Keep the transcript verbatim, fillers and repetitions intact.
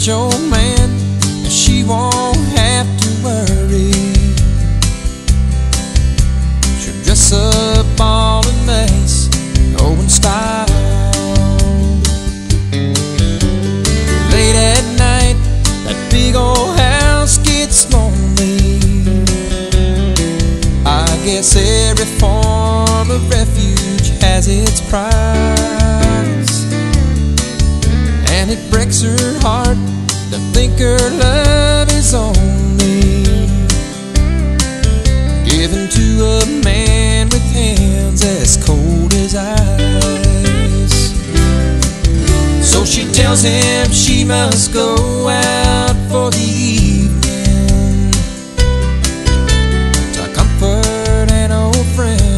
rich old man, and she won't have to worry. She'll dress up all in lace, oh, in style. Late at night, that big old house gets lonely. I guess every form of refuge has its price, and it breaks her heart to think her love is only given to a man with hands as cold as ice. So she tells him she must go out for the evening to comfort an old friend.